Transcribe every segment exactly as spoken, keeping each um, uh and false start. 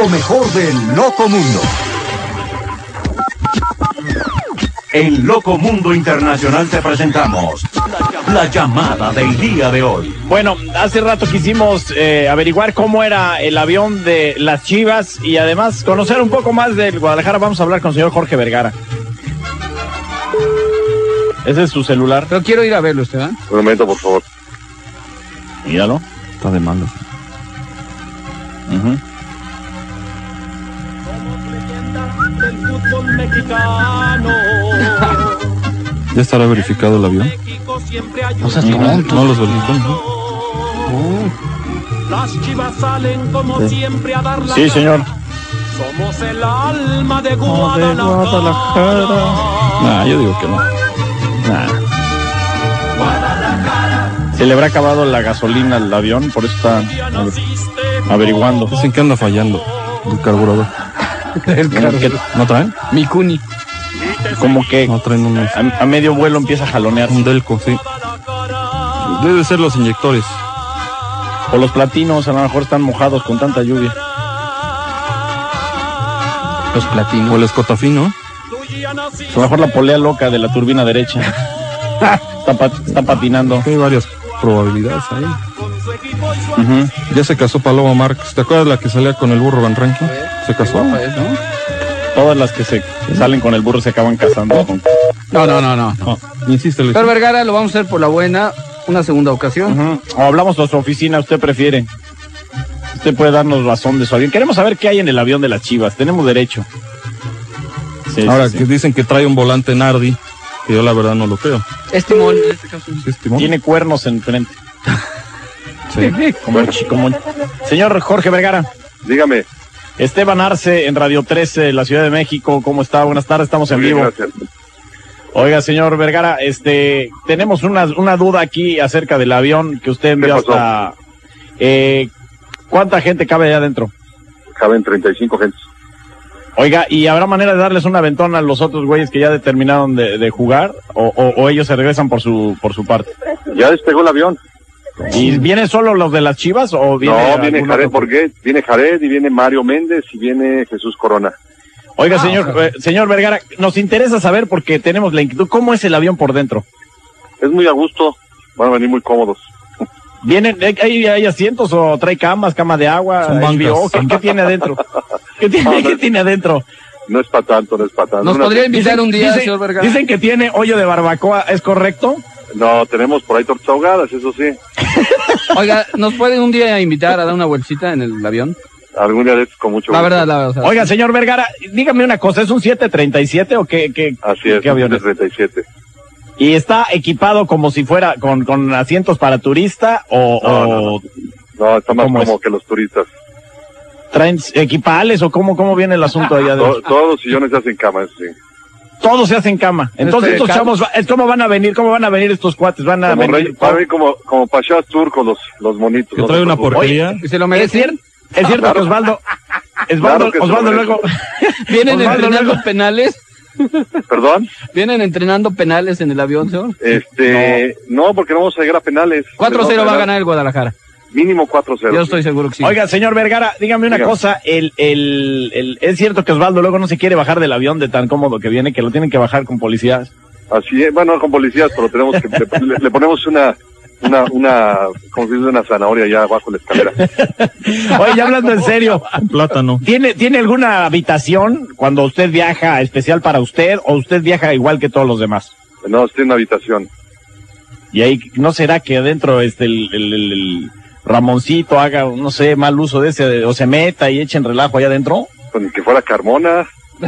Lo mejor del Loco Mundo. En Loco Mundo Internacional te presentamos la llamada del día de hoy. Bueno, hace rato quisimos eh, averiguar cómo era el avión de las Chivas y además conocer un poco más del Guadalajara. Vamos a hablar con el señor Jorge Vergara. Ese es su celular. Pero quiero ir a verlo usted, ¿eh? Un momento, por favor. Míralo. Está de malas. Uh-huh. Del fútbol mexicano. ¿Ya estará verificado el avión? No seas tonto. No los verificó, ¿no? Las Chivas salen como Sí. siempre a dar la Sí, señor. cara. Somos el alma de Oh, de Guadalajara. Guadalajara. Nah, yo digo que no. Nah. Se le habrá acabado la gasolina al avión, por eso está averiguando. Dicen que anda fallando el carburador. El carro. Que- ¿No traen? Mi cuni. Como que No traen unos, a, a medio vuelo empieza a jalonear. un Delco, sí. Debe ser los inyectores. O los platinos a lo mejor están mojados con tanta lluvia. Los O platinos. el escotafino. A lo mejor la polea loca de la turbina derecha. está, pa- está patinando. Hay varias probabilidades ahí. Ujú. Ya se casó Paloma Márquez. ¿Te acuerdas la que salía con el burro Van Ranking? Se casó. Guapa es, ¿no? Todas las que se que salen con el burro se acaban casando. con- No, no, no, no. No, insiste, Pero Vergara lo vamos a hacer por la buena, una segunda ocasión. Ujú. O hablamos de nuestra oficina, usted prefiere. Usted puede darnos razón de su avión. Queremos saber qué hay en el avión de las Chivas. Tenemos derecho. Sí, Ahora sí, que sí. dicen que trae un volante Nardi, que yo la verdad no lo creo. Es timón en este caso. ¿Sí es timón? Tiene cuernos en frente. Sí. Como, chi- como... Señor Jorge Vergara. Dígame. Esteban Arce en Radio trece, la Ciudad de México. ¿Cómo está? Buenas tardes, estamos en Muy bien, vivo. gracias. Oiga, señor Vergara, este, tenemos una, una duda aquí acerca del avión que usted envió ¿Qué pasó? hasta... Eh, ¿Cuánta gente cabe allá adentro? Caben treinta y cinco gentes. Oiga, ¿y habrá manera de darles un aventón a los otros güeyes que ya determinaron de, de jugar? O, o, ¿O ellos se regresan por su por su parte? Ya despegó el avión. ¿Y vienen solo los de las Chivas o viene No, viene algún Jared otro? Borghet, viene Jared y viene Mario Méndez y viene Jesús Corona. Oiga, señor, eh, señor Vergara, nos interesa saber porque tenemos la inquietud. ¿Cómo es el avión por dentro? Es muy a gusto, van a venir muy cómodos. ¿Vienen, hay, hay asientos o trae camas, cama de agua? Son bancas. H B O? ¿Qué, qué tiene adentro? ¿Qué tiene, No, no ¿qué es- tiene adentro? No es para tanto, no es para tanto. Nos Una- podría invitar un día, dicen, señor Vergara. dicen que tiene hoyo de barbacoa, ¿es correcto? No, tenemos por ahí tortas ahogadas, eso sí. Oiga, ¿nos puede un día invitar a dar una vueltita en el avión? Algún día de estos con mucho La gusto. verdad, la verdad. o sea, Oiga, señor Vergara, dígame una cosa, ¿es un siete treinta y siete o qué, qué, Así es, qué avión es? treinta y siete. ¿Y está equipado como si fuera con, con asientos para turista o, No, o no, No, está más ¿Cómo como es? que los turistas. traen equipales o cómo, cómo viene el asunto allá To- adentro? todos los sillones se hacen cama, eso sí. Todos se hacen cama. Entonces Este, estos ca- chavos, va- ¿cómo van a venir? ¿Cómo van a venir estos cuates? Van a Como, venir. rey, para mí como, como Pachas turcos los, los monitos. Que no trae se una preocupen. porquería. ¿Y se lo Es merece? cierto, es cierto Claro. que Osvaldo, Osvaldo, Claro que se Osvaldo lo luego, ¿Vienen Osvaldo entrenando luego- penales? ¿Perdón? ¿Vienen entrenando penales en el avión, señor? Este, no. porque no vamos a llegar a penales. cuatro cero No, va a ganar el Guadalajara. Mínimo cuatro cero. Yo estoy seguro que sí. Oiga, señor Vergara, dígame una Dígame. cosa, el, el, el, es cierto que Osvaldo luego no se quiere bajar del avión de tan cómodo que viene, que lo tienen que bajar con policías. Así es, bueno, con policías, pero tenemos que, le, le ponemos una, una, una, como si dice, una zanahoria allá abajo de la escalera. Oye, ya hablando en serio, Un plátano. ¿tiene, ¿tiene alguna habitación cuando usted viaja especial para usted o usted viaja igual que todos los demás? No, estoy en una habitación. Y ahí, ¿no será que adentro este, el, el, el- el Ramoncito haga, no sé, mal uso de ese, o se meta y echen relajo allá adentro? Con que fuera Carmona.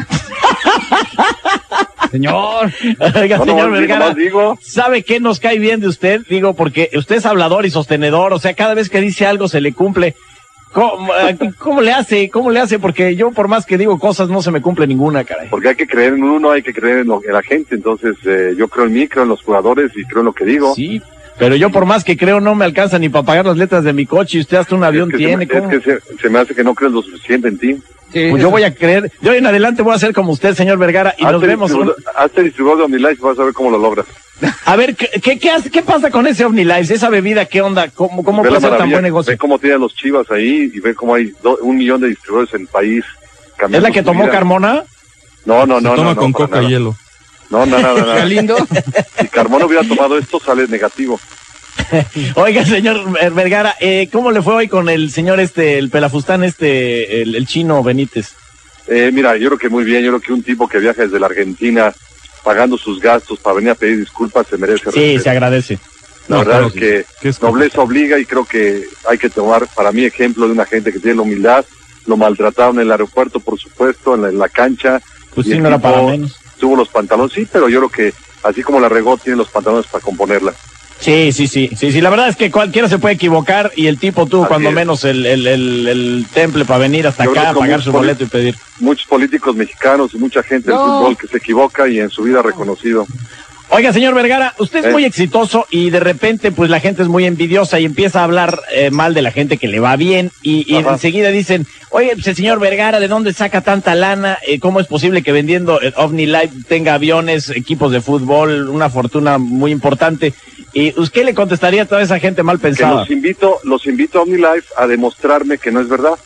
Señor. Oiga, No, señor nomás digo, Vergara, nomás digo. ¿sabe qué nos cae bien de usted? Digo, porque usted es hablador y sostenedor, o sea, cada vez que dice algo se le cumple. ¿Cómo, eh, ¿cómo le hace? ¿Cómo le hace? Porque yo, por más que digo cosas, no se me cumple ninguna, caray. Porque hay que creer en uno, hay que creer en, lo, en la gente. Entonces, eh, yo creo en mí, creo en los jugadores y creo en lo que digo. Sí, pero yo por más que creo no me alcanza ni para pagar las letras de mi coche y usted hasta un avión es que tiene. se me, ¿cómo? es que se, se me hace que no crees lo suficiente en ti. Sí, Pues yo voy a creer, yo en adelante voy a ser como usted, señor Vergara, y nos Hazte vemos. un- distribuidor- hazte distribuidor de OmniLife y vas a ver cómo lo logras. A ver, ¿qué, qué, qué, hace, qué pasa con ese OmniLife? Esa bebida, ¿qué onda? ¿Cómo, cómo Ve puede la ser tan maravilla, buen negocio? Ve cómo tienen los Chivas ahí y ve cómo hay do, un millón de distribuidores en el país. ¿Es la que su tomó vida. Carmona? No, no, Se no. toma no, con no, para coca y nada. hielo. No, no, nada, nada. Galindo. Si Carmona hubiera tomado esto, sale negativo. Oiga, señor Vergara, eh, ¿cómo le fue hoy con el señor este, el pelafustán este, el, el chino Benítez? Eh, mira, yo creo que muy bien. Yo creo que un tipo que viaja desde la Argentina pagando sus gastos para venir a pedir disculpas se merece Sí, respeto. se agradece. La No, verdad claro es que que es nobleza obliga y creo que hay que tomar para mí ejemplo de una gente que tiene la humildad. Lo maltrataron en el aeropuerto, por supuesto, en la, en la cancha. Pues y sí, el no era tipo para menos. Tuvo los pantalones, sí, pero yo creo que así como la regó, tiene los pantalones para componerla. Sí, sí, sí, sí, sí, la verdad es que cualquiera se puede equivocar y el tipo tuvo Así cuando es. menos el, el, el, el temple para venir hasta Yo acá, conozco pagar muchos su poli- boleto y pedir. Muchos políticos mexicanos y mucha gente del No. fútbol que se equivoca y en su vida reconocido. Oiga, señor Vergara, usted es Eh. muy exitoso y de repente pues la gente es muy envidiosa y empieza a hablar eh, mal de la gente que le va bien y, y Ajá. enseguida dicen, oye, pues el señor Vergara, ¿de dónde saca tanta lana? Eh, ¿Cómo es posible que vendiendo eh, OmniLife tenga aviones, equipos de fútbol, una fortuna muy importante? ¿Y usted le contestaría a toda esa gente mal Que pensada? los invito, los invito a OmniLife a demostrarme que no es verdad.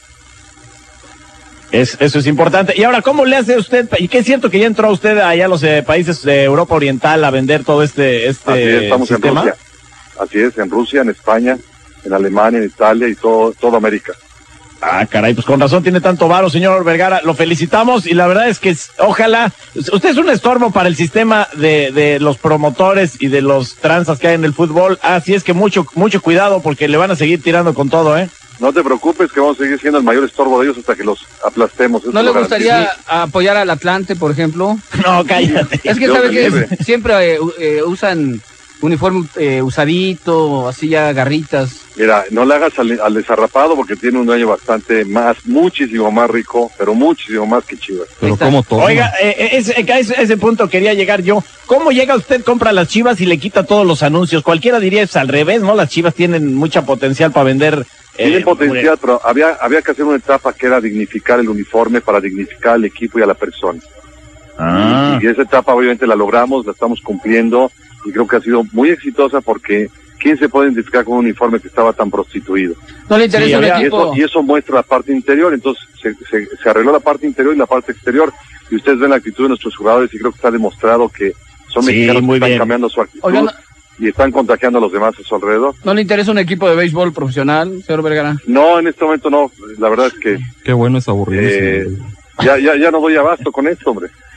Es, eso es importante. Y ahora, ¿cómo le hace usted? ¿Y qué es cierto que ya entró usted allá a los eh, países de Europa Oriental a vender todo este, este Así es, estamos sistema? en Rusia. Así es, en Rusia, en España, en Alemania, en Italia y todo, toda América. Ah, caray, pues con razón tiene tanto varo, señor Vergara. Lo felicitamos y la verdad es que es- ojalá. Usted es un estorbo para el sistema de, de los promotores y de los tranzas que hay en el fútbol. Así es que mucho, mucho cuidado porque le van a seguir tirando con todo, ¿eh? No te preocupes que vamos a seguir siendo el mayor estorbo de ellos hasta que los aplastemos. Eso ¿No le lo garantizo. gustaría apoyar al Atlante, por ejemplo? No, cállate. Es que Dios sabe me que libre. es- siempre eh, u- eh, usan uniforme eh, usadito, así ya garritas. Mira, no le hagas al, al desarrapado porque tiene un dueño bastante más, muchísimo más rico, pero muchísimo más que Chivas. Pero está. como todo. Oiga, eh, eh, ese, a ese, ese punto quería llegar yo. ¿Cómo llega usted, compra las Chivas y le quita todos los anuncios? Cualquiera diría es al revés, ¿no? Las Chivas tienen mucha potencial para vender. eh, Tienen potencial, pero había, había que hacer una etapa que era dignificar el uniforme para dignificar al equipo y a la persona. Ah. Y esa etapa obviamente la logramos, la estamos cumpliendo y creo que ha sido muy exitosa porque ¿quién se puede identificar con un uniforme que estaba tan prostituido? ¿No le interesa Sí, un había- Y equipo? eso, y eso muestra la parte interior, entonces se, se, se arregló la parte interior y la parte exterior. Y ustedes ven la actitud de nuestros jugadores y creo que está demostrado que son Sí, mexicanos que muy están bien. cambiando su actitud Oiga, no- y están contagiando a los demás a su alrededor. ¿No le interesa un equipo de béisbol profesional, señor Vergara? No, en este momento no, la verdad es que Qué bueno es aburrido. eh, ya, ya, ya no doy abasto con esto, hombre.